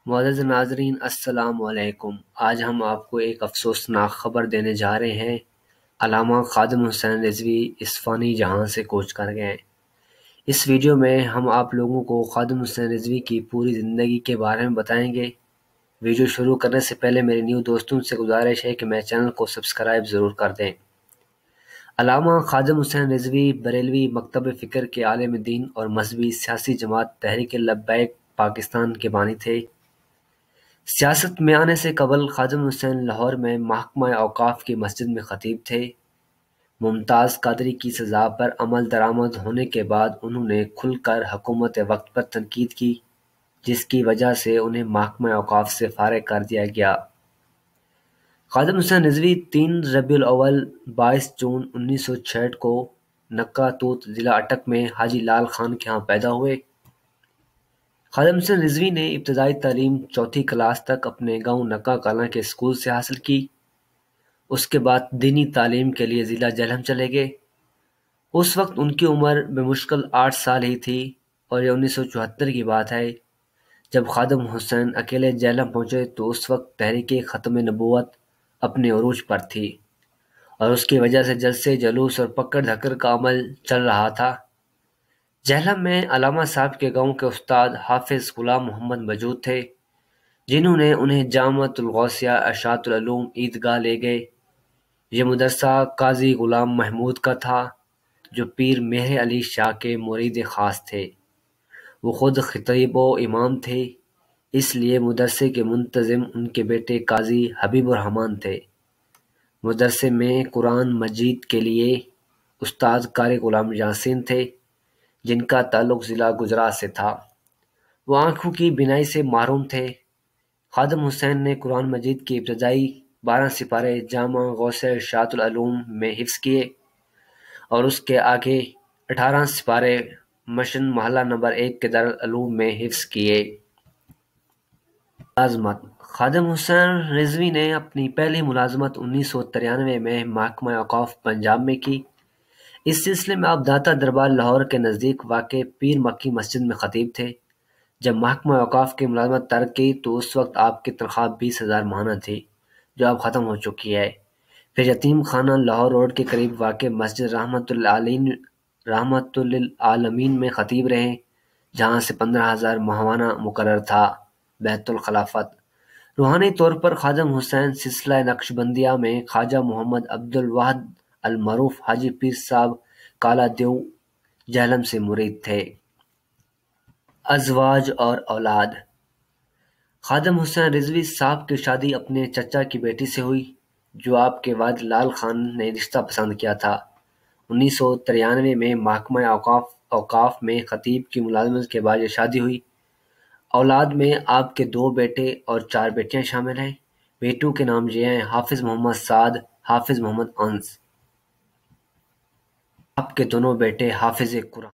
معزز ناظرین السلام علیکم۔ آج ہم آپ کو ایک افسوسناک خبر دینے جا رہے ہیں۔ علامہ خادم حسین رضوی اس فانی جہاں سے کوچ کر گئے۔ اس ویڈیو میں ہم آپ لوگوں کو خادم حسین رضوی کی پوری زندگی کے بارے میں بتائیں گے۔ ویڈیو شروع کرنے سے پہلے میرے نیو دوستوں سے گزارش ہے کہ میرے چینل کو سبسکرائب ضرور کر دیں۔ علامہ خادم حسین رضوی بریلوی مکتب فکر کے عالم دین اور مذہبی سیاسی جماعت تحریک لبیک پاکستان کے بانی تھے۔ سیاست میں آنے سے قبل خادم حسین لاہور میں محکمہ اوقاف کی مسجد میں خطیب تھے۔ ممتاز قادری کی سزا پر عمل درآمد ہونے کے بعد انہوں نے کھل کر حکومت وقت پر تنقید کی، جس کی وجہ سے انہیں محکمہ اوقاف سے فارغ کر دیا گیا۔ خادم حسین رضوی 3 ربیع الاول 22 جون 1966 کو نکا توت ضلع اٹک میں حاجی لال خان کے ہاں پیدا ہوئے۔ خادم حسین رضوی نے ابتدائی تعلیم 4 کلاس تک اپنے گاؤں نکا کلاں کے اسکول سے حاصل کی۔ اس کے بعد دینی تعلیم کے لیے ضلع جہلم چلے گئے۔ اس وقت ان کی عمر بمشکل 8 سال ہی تھی اور یہ 1974 کی بات ہے جب خادم حسین اکیلے جہلم پہنچے تو اس وقت تحریک ختم نبوت اپنے عروج پر تھی اور اس کی وجہ سے جلسے جلوس اور پکڑ دھکڑ کا عمل چل رہا تھا۔ جہلم میں علامہ صاحب کے گاؤں کے استاد حافظ غلام محمد موجود تھے، جنہوں نے انہیں جامعۃ الغوثیہ ارشاد العلوم عیدگاہ لے گئے۔ یہ مدرسہ قاضی غلام محمود کا تھا، جو پیر مہر علی شاہ کے مرید خاص تھے۔ وہ خود خطیب و امام تھے، اس لیے مدرسے کے منتظم ان کے بیٹے قاضی حبیب الرحمن تھے۔ مدرسے میں قرآن مجید کے لیے استاد قاری غلام یاسین تھے، جن کا تعلق ضلع گجرات سے تھا۔ وہ آنکھوں کی بینائی سے محروم تھے۔ خادم حسین نے قرآن مجید کی ابتدائی 12 سپارے جامع غوثیہ ارشاد العلوم میں حفظ کیے اور اس کے آگے 18 سپارے مشن محلہ نمبر 1 کے دارالعلوم میں حفظ کیے۔ ملازمت: خادم حسین رضوی نے اپنی پہلی ملازمت 1993 میں محکمہ اوقاف پنجاب میں کی۔ اس سلسلے میں آپ داتا دربار لاہور کے نزدیک واقع پیر مکی مسجد میں خطیب تھے۔ جب محکمہ اوقاف کی ملازمت ترک کی تو اس وقت آپ کی تنخواہ 20,000 ماہانہ تھی، جو اب ختم ہو چکی ہے۔ پھر یتیم خانہ لاہور روڈ کے قریب واقع مسجد رحمت للعالمین میں خطیب رہے، جہاں سے 15,000 ماہانہ مقرر تھا۔ بیت الخلافت: روحانی طور پر خادم حسین سلسلہ نقشبندیہ میں خواجہ محمد عبد الواحد المعروف حاجی پیر صاحب کالا دیو جہلم سے مرید تھے۔ ازواج اور اولاد: خادم حسین رضوی صاحب کی شادی اپنے چچا کی بیٹی سے ہوئی، جو آپ کے والد لال خان نے رشتہ پسند کیا تھا۔ 1993 میں محکمہ اوقاف میں خطیب کی ملازمت کے بعد یہ شادی ہوئی۔ اولاد میں آپ کے 2 بیٹے اور 4 بیٹیاں شامل ہیں۔ بیٹوں کے نام یہ ہیں: حافظ محمد سعد، حافظ محمد انس۔ آپ کے دونوں بیٹے حافظ قرآن